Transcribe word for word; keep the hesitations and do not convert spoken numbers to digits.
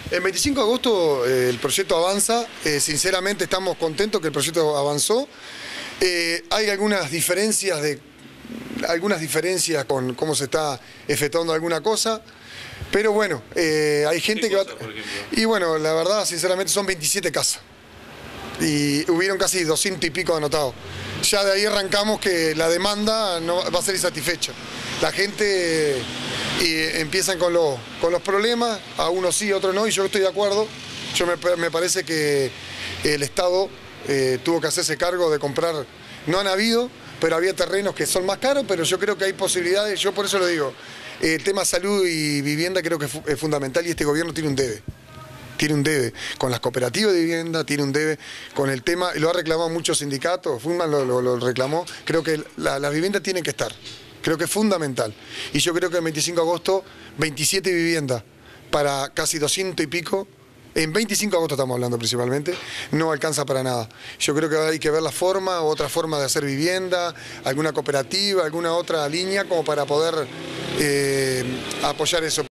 El veinticinco de agosto eh, el proyecto avanza, eh, sinceramente estamos contentos que el proyecto avanzó. Eh, hay algunas diferencias de algunas diferencias con cómo se está efectuando alguna cosa, pero bueno, eh, hay gente que va... Y bueno, la verdad, sinceramente son veintisiete casas y hubieron casi doscientos y pico anotados. Ya de ahí arrancamos que la demanda no va a ser insatisfecha. La gente y empiezan con los, con los problemas, a unos sí, a otros no, y yo estoy de acuerdo. Yo me, me parece que el Estado eh, tuvo que hacerse cargo de comprar, no han habido, pero había terrenos que son más caros, pero yo creo que hay posibilidades, yo por eso lo digo, el tema salud y vivienda creo que es fundamental y este gobierno tiene un debe. Tiene un debe con las cooperativas de vivienda, tiene un debe con el tema, y lo ha reclamado muchos sindicatos, Funman lo, lo, lo reclamó, creo que la, las viviendas tienen que estar. Creo que es fundamental. Y yo creo que el veinticinco de agosto, veintisiete viviendas para casi doscientos y pico, en veinticinco de agosto estamos hablando principalmente, no alcanza para nada. Yo creo que hay que ver la forma, otra forma de hacer vivienda, alguna cooperativa, alguna otra línea como para poder eh, apoyar eso.